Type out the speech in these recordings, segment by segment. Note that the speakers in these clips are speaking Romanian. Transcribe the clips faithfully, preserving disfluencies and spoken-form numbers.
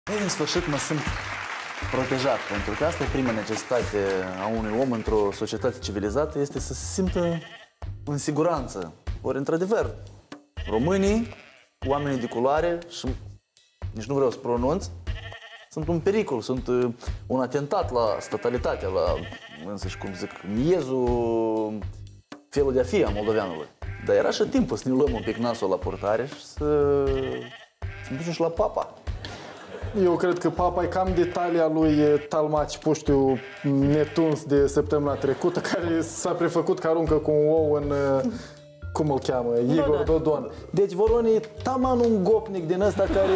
În sfârșit mă simt protejat, pentru că asta e prima necesitate a unui om într-o societate civilizată, este să se simtă în siguranță. Ori, într-adevăr, românii, oamenii de culoare, și nici nu vreau să pronunț, sunt un pericol, sunt un atentat la statalitate, la, însăși, cum zic, miezul, felul de a fi a moldoveanului. Dar era și timpul să ne luăm un pic nasul la purtare și să, să ne ducem și la papa. Eu cred că papa e cam de talia lui Talmaci Puștiu netuns de săptămâna trecută, care s-a prefăcut că aruncă cu un ou în... Cum îl cheamă? Igor Dodon. Deci Voron e taman un gopnic din ăsta care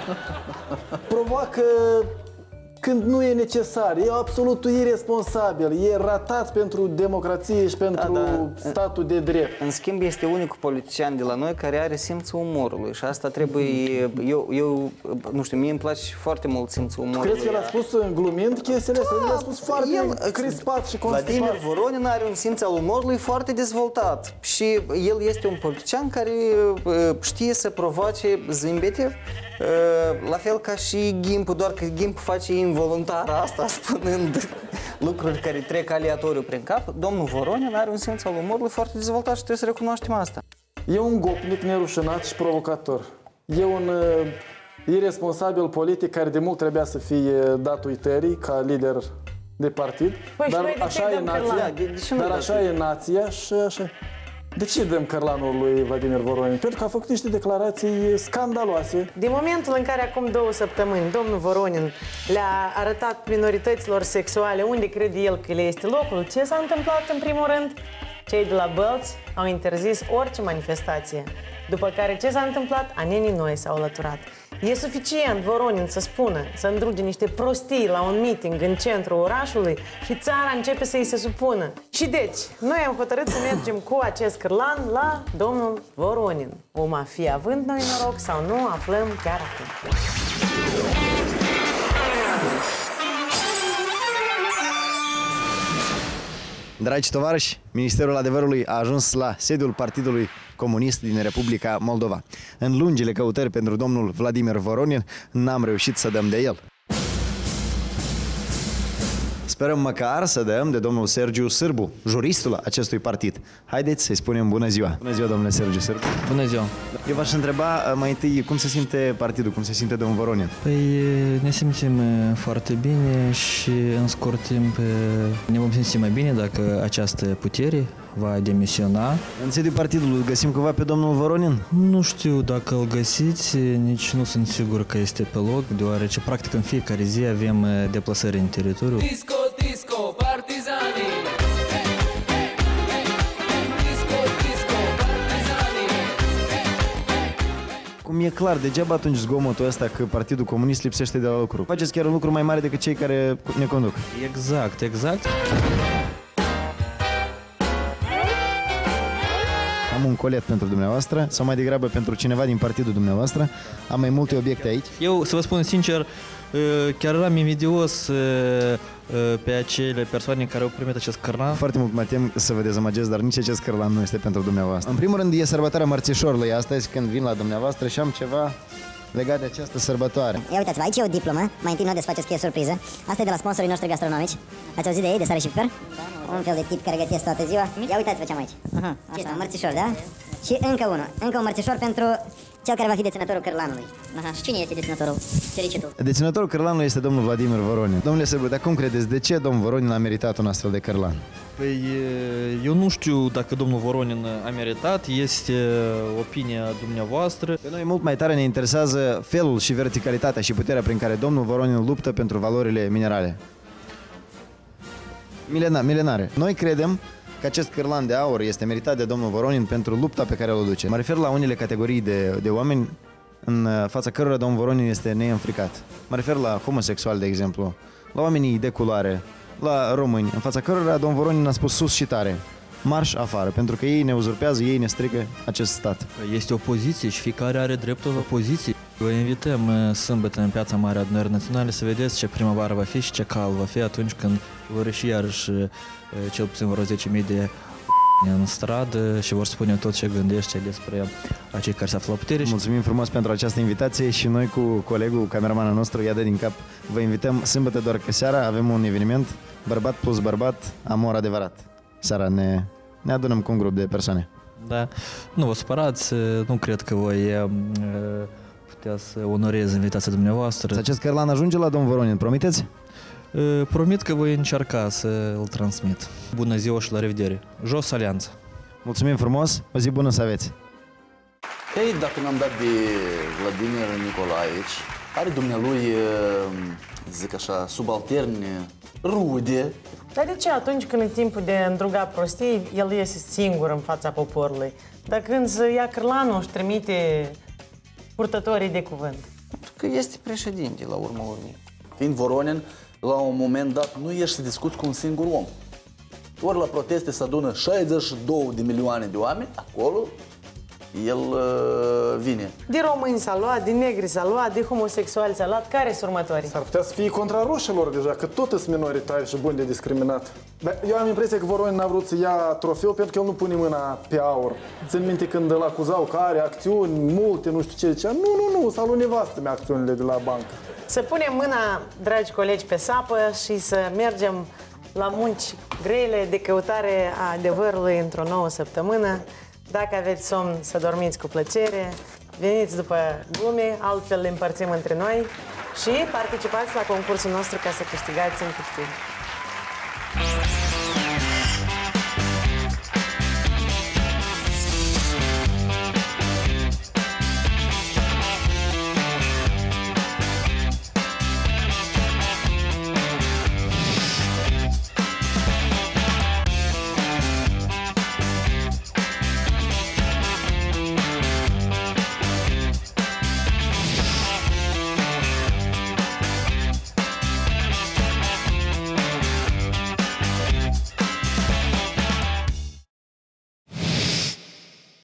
provoacă când nu e necesar. E absolut irresponsabil. E ratat pentru democrație și pentru da, da. statul de drept. În schimb, este unicul politician de la noi care are simțul umorului. Și asta trebuie... Eu, eu nu știu, mie îmi place foarte mult simțul umorului. Crezi că l-a spus glumind chestiile astea? Da, l-a spus foarte el, crispat și constipat. Vladimir Voronin are un simț al umorului foarte dezvoltat. Și el este un politician care știe să provoace zâmbete, la fel ca și Ghimpul, doar că Ghimpul face involuntar asta, spunând lucruri care trec aleatoriu prin cap. Domnul Voronin are un simț al umorului foarte dezvoltat și trebuie să recunoaștem asta. E un gopnic nerușinat și provocator. E un uh, irresponsabil politic care de mult trebuia să fie dat uitării ca lider de partid. Păi, dar așa e nația, de, de dar așa e nația și așa. De ce dăm cărlanul lui Vladimir Voronin? Pentru că a făcut niște declarații scandaloase. Din momentul în care acum două săptămâni domnul Voronin le-a arătat minorităților sexuale unde crede el că le este locul, ce s-a întâmplat în primul rând? Cei de la Bălți au interzis orice manifestație. După care ce s-a întâmplat? Anenii noi s-au alăturat. E suficient Voronin să spună, să îndruge niște prostii la un meeting în centrul orașului și țara începe să-i se supună. Și deci, noi am hotărât să mergem cu acest cârlan la domnul Voronin. Vom fi având noi noroc sau nu, aflăm chiar acum. Dragi tovarăși, Ministerul Adevărului a ajuns la sediul Partidului Comunist din Republica Moldova. În lungile căutări pentru domnul Vladimir Voronin, n-am reușit să dăm de el. Sperăm măcar să dăm de domnul Sergiu Sârbu, juristul acestui partid. Haideți să-i spunem bună ziua. Bună ziua, domnule Sergiu Sârbu. Bună ziua. Eu v-aș întreba mai întâi cum se simte partidul, cum se simte domnul Voronin. Păi ne simțim foarte bine și în scurt timp ne vom simți mai bine dacă această putere va demisiona. În sediul partidului îl găsim cumva pe domnul Voronin? Nu știu dacă îl găsiți, nici nu sunt sigur că este pe loc, deoarece practic în fiecare zi avem deplasări în teritoriu. Disco, disco, partizanii! Disco, disco, partizanii! Cum e clar, degeaba atunci zgomotul ăsta că Partidul Comunist lipsește de la lucru. Faceți chiar un lucru mai mare decât cei care ne conduc. Exact, exact. Am un colet pentru dumneavoastră, sau mai degrabă pentru cineva din partidul dumneavoastră. Am mai multe obiecte aici. Eu, să vă spun sincer, chiar eram invidios pe acele persoane care au primit acest cărlan. Foarte mult mă tem să vă dezamăgesc, dar nici acest cărlan nu este pentru dumneavoastră. În primul rând, e sărbătoarea Mărțișorului astăzi, când vin la dumneavoastră și am ceva legat de această sărbătoare. Ia uitați-vă, aici e o diplomă. Mai întâi nu o desfaceți că e surpriză. Asta e de la sponsorii noștri gastronomici. Ați auzit de ei, de sare și piper? Da, un fel de tip care gătesc toată ziua. Ia uitați-vă ce am aici. Uh-huh. Ce este, un mărțișor, da? Și încă unul. Încă un mărțișor pentru cel care va fi deținătorul cărlanului. Aha. Și cine este deținătorul? Fericitul. Deținătorul cărlanului este domnul Vladimir Voronin. Domnule Sârbu, dar cum credeți, de ce domnul Voronin a meritat un astfel de cărlan? Păi, eu nu știu dacă domnul Voronin a meritat, este opinia dumneavoastră. Pe noi mult mai tare ne interesează felul și verticalitatea și puterea prin care domnul Voronin luptă pentru valorile minerale. Milena, milenare. Noi credem că acest cârlan de aur este meritat de domnul Voronin pentru lupta pe care o duce. Mă refer la unele categorii de, de oameni în fața cărora domnul Voronin este neînfricat. Mă refer la homosexuali, de exemplu, la oamenii de culoare, la români, în fața cărora domnul Voronin a spus sus și tare: marș afară, pentru că ei ne uzurpează, ei ne strică acest stat. Este opoziție și fiecare are dreptul la opoziție. Vă invităm sâmbătă în Piața Mare Adunării Naționale să vedeți ce primăvară va fi și ce cal va fi atunci când vor ieși iarăși cel puțin vreo zece mii de în stradă și vor spune tot ce gândește despre acei care se află la putere. Mulțumim frumos pentru această invitație și noi cu colegul, cameramanul nostru, Ia dă din cap, vă invităm sâmbătă, doar că seara avem un eveniment, bărbat plus bărbat, amor adevărat. Seara ne, ne adunăm cu un grup de persoane. Da, nu vă supărați, nu cred că voi uh, putea să onorez invitația dumneavoastră. Acest cărlan ajunge la domnul Voronin, promiteți? Uh, promit că voi încerca să îl transmit. Bună ziua și la revedere. Jos alianță! Mulțumim frumos, o zi bună să aveți! Ei, dacă mi-am dat de Vladimir Nicolaevici, are dumnealui, zic așa, subalterni, rude. Dar de ce atunci când e timpul de îndrugat prostii, el iese singur în fața poporului? Dar când se ia cârlanul, își trimite purtătorii de cuvânt. Că este președinte, la urma urmei. Fiind Voronin, la un moment dat nu ieși să discuți cu un singur om. Ori la proteste se adună șaizeci și două de milioane de oameni, acolo el uh, vine. De români s-a luat, de negri s-a luat, de homosexuali s-a luat. Care sunt următorii? S-ar putea să fie contra roșilor deja, că tot sunt minoritari și buni de discriminat. Dar eu am impresia că Voronin n-a vrut să ia trofeu pentru că el nu pune mâna pe aur. Țin minte când îl acuzau că are acțiuni multe, nu știu ce, zicea, nu, nu, nu, s-a luat nevastă-mea acțiunile de la bancă. Să punem mâna, dragi colegi, pe sapă și să mergem la munci grele de căutare a adevărului într-o nouă săptămână. Dacă aveți somn, să dormiți cu plăcere, veniți după glume, altfel le împărțim între noi și participați la concursul nostru ca să câștigați în câștig.